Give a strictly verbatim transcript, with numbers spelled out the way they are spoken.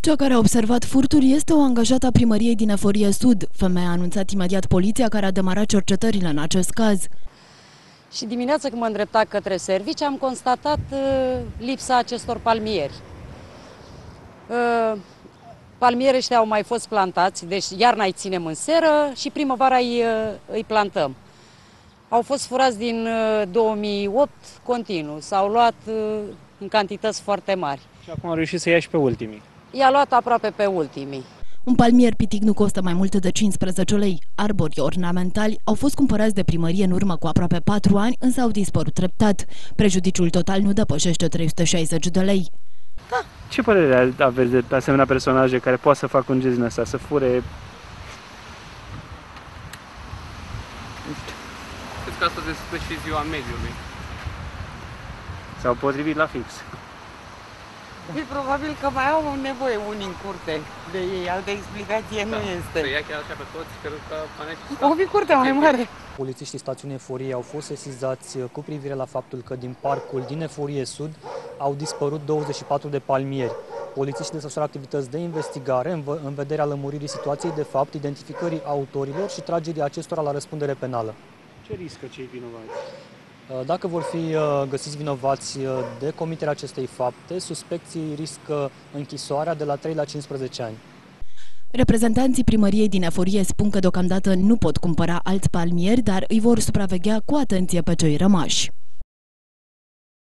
Cea care a observat furtul este o angajată a primăriei din Eforie Sud. Femeia a anunțat imediat poliția, care a demarat cercetările în acest caz. Și dimineața, când mă îndreptam către servici, am constatat uh, lipsa acestor palmieri. Uh, palmieri ăștia au mai fost plantați, deci iarna îi ținem în seră și primăvara îi, uh, îi plantăm. Au fost furați din uh, două mii opt continuu, s-au luat uh, în cantități foarte mari. Și acum au reușit să ia și pe ultimii. I-a luat aproape pe ultimii. Un palmier pitic nu costă mai mult de cincisprezece lei. Arborii ornamentali au fost cumpărați de primărie în urmă cu aproape patru ani, însă au dispărut treptat. Prejudiciul total nu depășește trei sute șaizeci de lei. Da. Ce părere aveți de asemenea personaje care poate să facă un gest din ăsta, să fure? Nu știu. Cred că asta despre și ziua mediului. S-au potrivit la fix. E probabil că mai au nevoie unii în curte de ei, altă explicație da, nu este. Să ia chiar așa pe toți, cred că o fi curtea mai mare. Polițiștii stațiunii Eforie au fost sesizați cu privire la faptul că din parcul din Eforie Sud au dispărut douăzeci și patru de palmieri. Polițiștii desfășoară activități de investigare în, în vederea lămuririi situației de fapt, identificării autorilor și tragerii acestora la răspundere penală. Ce riscă cei vinovați? Dacă vor fi găsiți vinovați de comiterea acestei fapte, suspecții riscă închisoarea de la trei la cincisprezece ani. Reprezentanții primăriei din Eforie spun că deocamdată nu pot cumpăra alți palmieri, dar îi vor supraveghea cu atenție pe cei rămași.